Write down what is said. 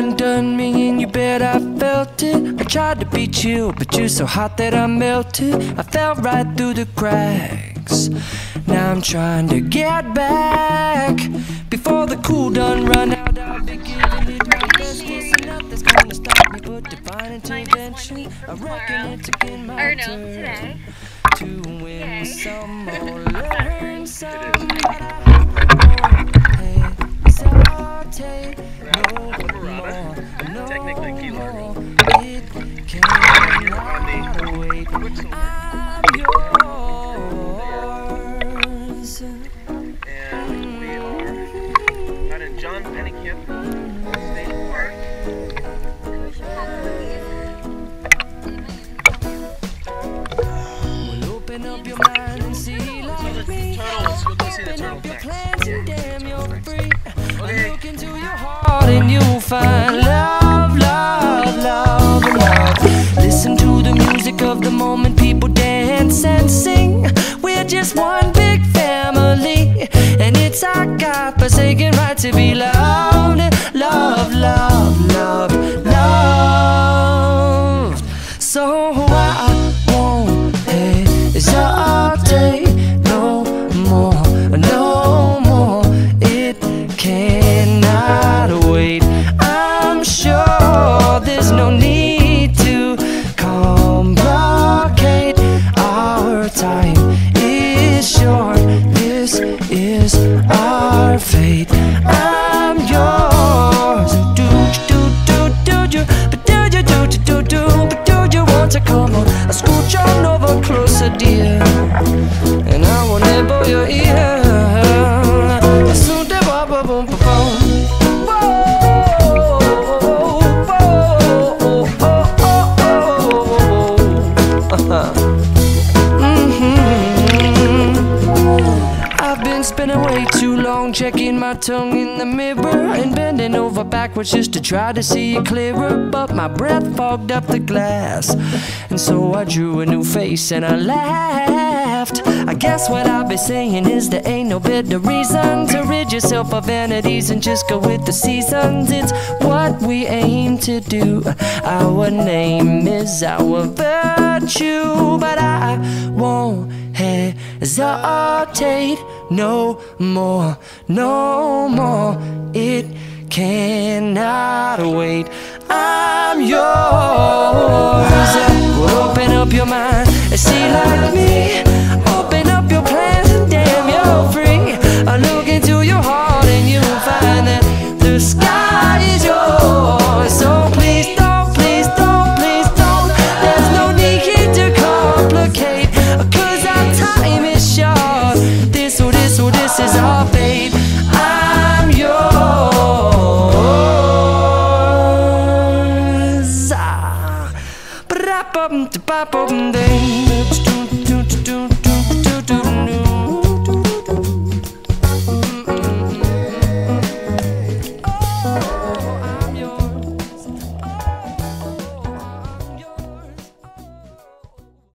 undone me and you bet I felt it. I tried to be chill, but you're so hot that I melted. I fell right through the cracks. Now I'm trying to get back. Before the cool done run out, I'll be giving it my best. There's nothing's gonna stop me but divine intervention. I reckon it's again my turn to win some or learn some. But I won't hesitate no more. Technically key learning. It cannot wait. I'm yours. And we are out in John Pennycamp State Park. Well, open up your mind and see like me. You'll go see the turtles Your next. plans and damn, you're free. Okay. Look into your heart and you'll find love, love, love, love. Listen to the music of the moment, people dance and sing. We're just one big family, and it's our God-forsaken right to be loved, love, love, love, loved. So I won't hesitate no more, no more. It cannot wait. I'm sure there's no need to complicate. Our time is short. This is our fate. I'm yours. Do you, but do you, but do you want to come on? I scooch on over closer, dear, and I will nibble your ear. Soon to boom, boom, boom, boom. I've been spending way too long checking my tongue in the mirror and bending over backwards just to try to see it clearer. But my breath fogged up the glass, and so I drew a new face and I laughed. I guess what I'll be saying is there ain't no better reason to rid yourself of vanities and just go with the seasons. It's what we aim to do. Our name is our virtue, but I won't hesitate no more, no more. It cannot wait. I'm yours. Well, open up your mind and see like me. Open up your plans and damn, you're free. I look into your heart and you'll find that the sky is yours. So please don't, please don't, please don't. There's no need here to complicate, 'cause our time is short. This is our